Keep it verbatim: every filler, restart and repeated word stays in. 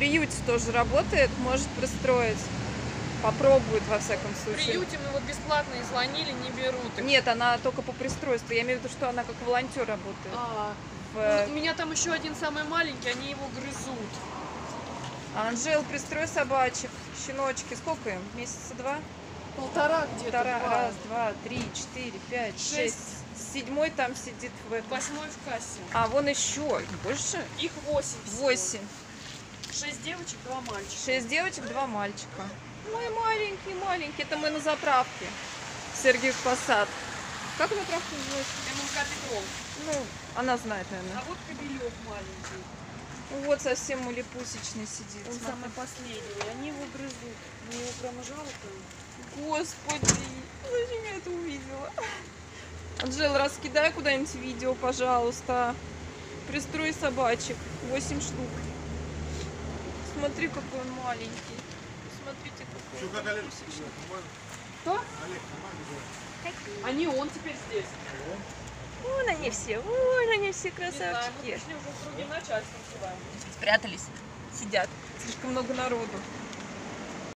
приюте тоже работает, может пристроить. Попробует, во всяком В случае. приюте мы вот бесплатно и звонили, не берут их. Нет, она только по пристройству. Я имею в виду, что она как волонтер работает. А, В... ну, у меня там еще один самый маленький, они его грызут. Анжел, пристрой собачек. Щеночки. Сколько им? Месяца два? Полтора где-то. Полтора. два. Раз, два, три, четыре, пять, шесть. Шесть. Седьмой там сидит в этом. Восьмой в кассе. А, вон еще. Больше? Их восемь. всего. Восемь. Шесть девочек, два мальчика. Шесть девочек, два мальчика. Мой маленький, маленький. Это мы на заправке. Сергиев Посад. Как заправка называется? ММК Петров. Ну, она знает, наверное. А вот Кобелев маленький. Вот совсем малепусечный сидит. Он Смотри. самый последний. Они его грызут. Мне его прямо жалко. Господи, зачем я это увидела? Анжела, раскидай куда-нибудь видео, пожалуйста. Пристрой собачек. Восемь штук. Смотри, какой он маленький. Смотрите, какой он малепусечный. Кто? А не он теперь здесь. Вон они все, вон они все Не знаю, мы красавчики. пришли уже с другим начальством сюда. Спрятались, сидят. Слишком много народу.